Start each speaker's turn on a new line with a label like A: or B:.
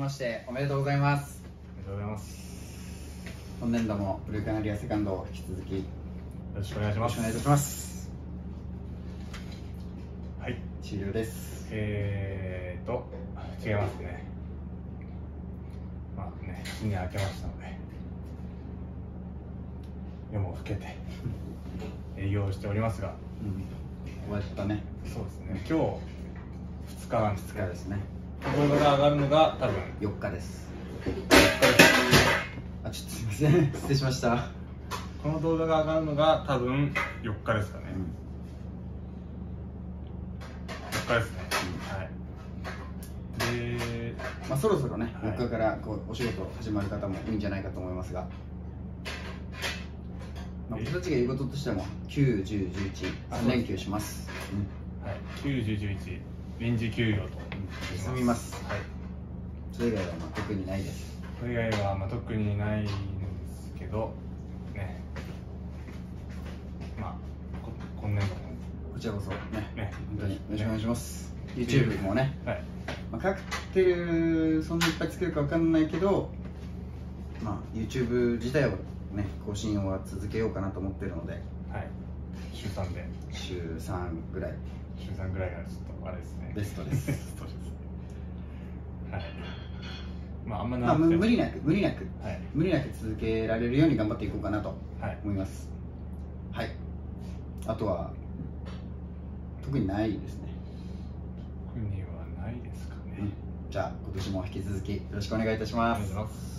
A: ましておめでとうございます。
B: ありがとうございます。
A: 今年度もブルーカナリアセカンドを引き続きよ
B: よろしくお願いします。
A: ろしくお願いいたします。
B: はい。
A: 終了です。
B: 違いますね。まあね、新年明けましたので、夜も更けて営業しておりますが、
A: 終わったね。
B: そうですね。今日2日なんです
A: 2日ですね。
B: 動画が上がるのが多分
A: 4日です。あ、ちょっとすいません。失礼しました。
B: この動画が上がるのが多分4日ですかね。4日ですね。はい。で、
A: まあそろそろね、
B: はい
A: 4日からこうお仕事始まる方もいいんじゃないかと思いますが、まあ、僕たちが言うこととしても9、10、11、3連休します。
B: はい。9、10、11臨時休業と
A: 休みます。
B: はい。
A: それ以外はまあ特にないです。
B: それ以外はまあ特にないんですけどね、まあ今年度も
A: こちらこそね、
B: ね
A: 本当によろしくお願いします。YouTube もね、
B: はい、
A: まあ、カクテルそんないっぱい作るかわかんないけど、まあ YouTube 自体をね更新は続けようかなと思ってるので、
B: はい、週3で
A: 週3ぐらい
B: 週3ぐらいがちょっとあれですね、
A: ベストです。
B: ベストですね。はい。まああんま
A: まあ
B: 長くても
A: 無理なく
B: はい、
A: 無理なく続けられるように頑張っていこうかなと
B: はい、
A: 思います。はい。あとは特にないですね。
B: 特にはないですかね。
A: じゃあ今年も引き続きよろしくお願いいたします。
B: お願いします。